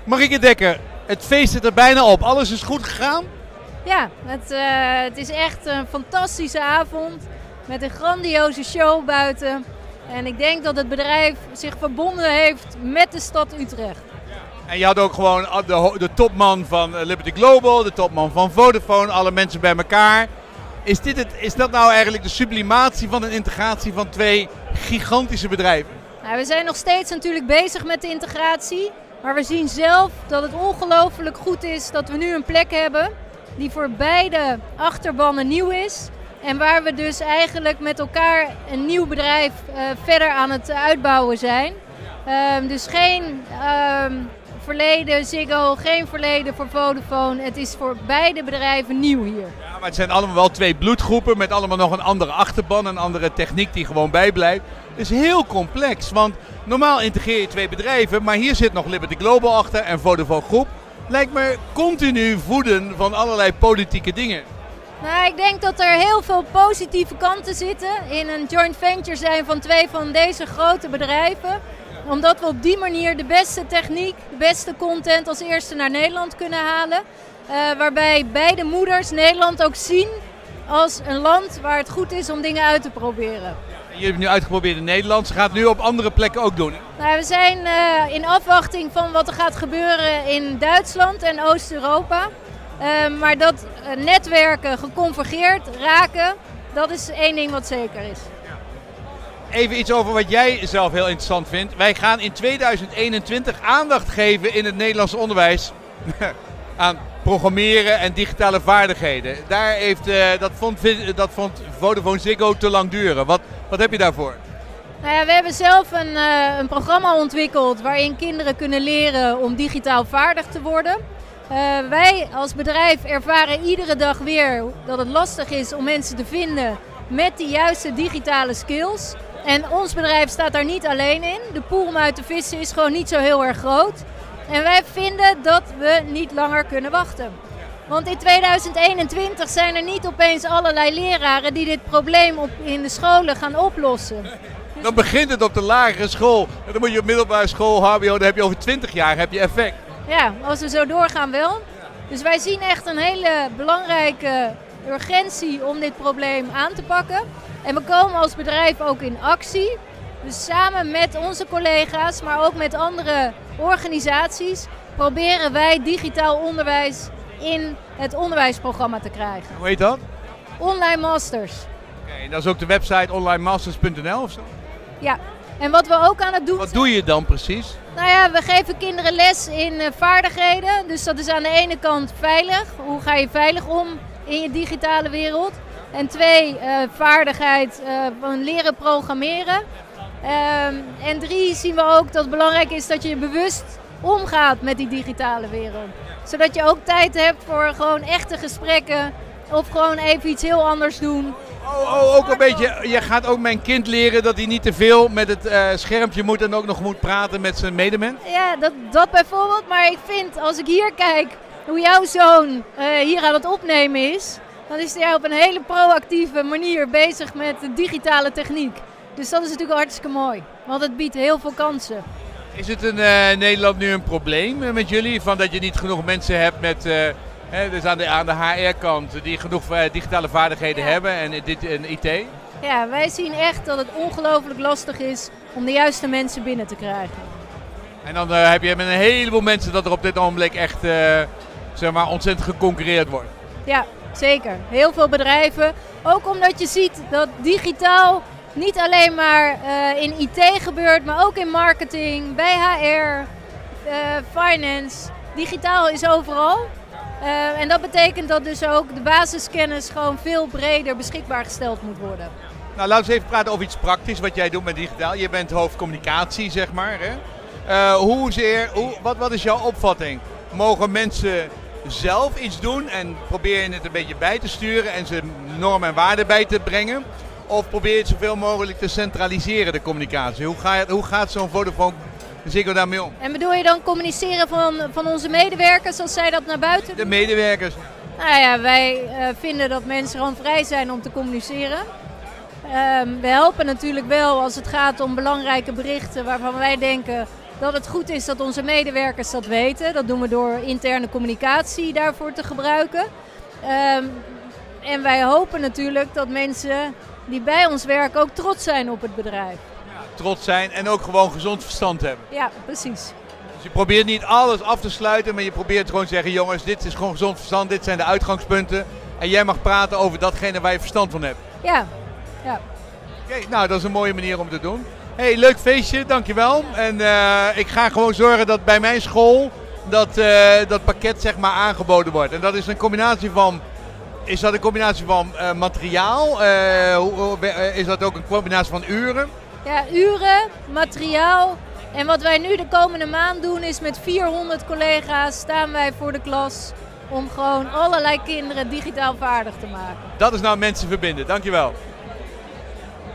Marieke Dekker, het feest zit er bijna op. Alles is goed gegaan? Ja, het is echt een fantastische avond met een grandioze show buiten. En ik denk dat het bedrijf zich verbonden heeft met de stad Utrecht. En je had ook gewoon de topman van Liberty Global, de topman van Vodafone, alle mensen bij elkaar. Is dat nou eigenlijk de sublimatie van een integratie van twee gigantische bedrijven? Nou, we zijn nog steeds natuurlijk bezig met de integratie. Maar we zien zelf dat het ongelooflijk goed is dat we nu een plek hebben die voor beide achterbannen nieuw is. En waar we dus eigenlijk met elkaar een nieuw bedrijf verder aan het uitbouwen zijn. Dus geen verleden Ziggo, geen verleden voor Vodafone. Het is voor beide bedrijven nieuw hier. Ja, maar het zijn allemaal wel twee bloedgroepen met allemaal nog een andere achterban, een andere techniek die gewoon bijblijft. Het is heel complex, want normaal integreer je twee bedrijven, maar hier zit nog Liberty Global achter en Vodafone Groep. Lijkt me continu voeden van allerlei politieke dingen. Nou, ik denk dat er heel veel positieve kanten zitten in een joint venture zijn van twee van deze grote bedrijven. Omdat we op die manier de beste techniek, de beste content als eerste naar Nederland kunnen halen. Waarbij beide moeders Nederland ook zien als een land waar het goed is om dingen uit te proberen. Je hebt het nu uitgeprobeerd in Nederland, ze gaat het nu op andere plekken ook doen. Nou, we zijn in afwachting van wat er gaat gebeuren in Duitsland en Oost-Europa. Maar dat netwerken geconvergeerd raken, dat is één ding wat zeker is. Even iets over wat jij zelf heel interessant vindt. Wij gaan in 2021 aandacht geven in het Nederlands onderwijs aan programmeren en digitale vaardigheden. Dat vond Vodafone Ziggo te lang duren. Wat heb je daarvoor? Nou ja, we hebben zelf een programma ontwikkeld waarin kinderen kunnen leren om digitaal vaardig te worden. Wij als bedrijf ervaren iedere dag weer dat het lastig is om mensen te vinden met de juiste digitale skills. En ons bedrijf staat daar niet alleen in. De pool om uit te vissen is gewoon niet zo heel erg groot. En wij vinden dat we niet langer kunnen wachten. Want in 2021 zijn er niet opeens allerlei leraren die dit probleem in de scholen gaan oplossen. Dan begint het op de lagere school. En dan moet je op middelbare school, HBO, dan heb je over 20 jaar effect. Ja, als we zo doorgaan wel. Dus wij zien echt een hele belangrijke urgentie om dit probleem aan te pakken. En we komen als bedrijf ook in actie. Dus samen met onze collega's, maar ook met andere organisaties, proberen wij digitaal onderwijs in het onderwijsprogramma te krijgen. Hoe heet dat? Online Masters. Oké, dat is ook de website onlinemasters.nl of zo? Ja, en wat we ook aan het doen Wat doe je dan precies? Nou ja, we geven kinderen les in vaardigheden. Dus dat is aan de ene kant veilig. Hoe ga je veilig om in je digitale wereld? En twee, vaardigheid van leren programmeren. En drie zien we ook dat het belangrijk is dat je bewust omgaat met die digitale wereld. Zodat je ook tijd hebt voor gewoon echte gesprekken of gewoon even iets heel anders doen. Ook een beetje, je gaat ook mijn kind leren dat hij niet te veel met het schermpje moet en ook nog moet praten met zijn medemens? Ja, dat bijvoorbeeld. Maar ik vind, als ik hier kijk hoe jouw zoon hier aan het opnemen is, dan is hij op een hele proactieve manier bezig met de digitale techniek. Dus dat is natuurlijk hartstikke mooi, want het biedt heel veel kansen. Is het in Nederland nu een probleem met jullie, van dat je niet genoeg mensen hebt met, dus aan de HR-kant, die genoeg digitale vaardigheden hebben en IT? Ja, wij zien echt dat het ongelooflijk lastig is om de juiste mensen binnen te krijgen. En dan heb je met een heleboel mensen dat er op dit ogenblik echt zeg maar ontzettend geconcurreerd wordt. Ja, zeker. Heel veel bedrijven. Ook omdat je ziet dat digitaal niet alleen maar in IT gebeurt, maar ook in marketing, bij HR, finance. Digitaal is overal. En dat betekent dat dus ook de basiskennis gewoon veel breder beschikbaar gesteld moet worden. Nou, laten we eens even praten over iets praktisch wat jij doet met digitaal. Je bent hoofdcommunicatie, zeg maar. Hè? Wat is jouw opvatting? Mogen mensen zelf iets doen en probeer je het een beetje bij te sturen en ze normen en waarden bij te brengen? Of probeer je het zoveel mogelijk te centraliseren, de communicatie? Hoe gaat zo'n Vodafone Ziggo daarmee om? En bedoel je dan communiceren van onze medewerkers als zij dat naar buiten doen? De medewerkers. Nou ja, wij vinden dat mensen gewoon vrij zijn om te communiceren. We helpen natuurlijk wel als het gaat om belangrijke berichten waarvan wij denken dat het goed is dat onze medewerkers dat weten. Dat doen we door interne communicatie daarvoor te gebruiken. En wij hopen natuurlijk dat mensen die bij ons werken ook trots zijn op het bedrijf. Ja, trots zijn en ook gewoon gezond verstand hebben. Ja, precies. Dus je probeert niet alles af te sluiten, maar je probeert gewoon te zeggen, jongens, dit is gewoon gezond verstand, dit zijn de uitgangspunten. En jij mag praten over datgene waar je verstand van hebt. Ja. Oké, nou, dat is een mooie manier om te doen. Hey, leuk feestje, dankjewel. En ik ga gewoon zorgen dat bij mijn school dat pakket zeg maar aangeboden wordt. En dat is een combinatie van... Is dat een combinatie van materiaal? Is dat ook een combinatie van uren? Ja, uren, materiaal. En wat wij nu de komende maand doen is met 400 collega's staan wij voor de klas om gewoon allerlei kinderen digitaal vaardig te maken. Dat is nou mensen verbinden, dankjewel.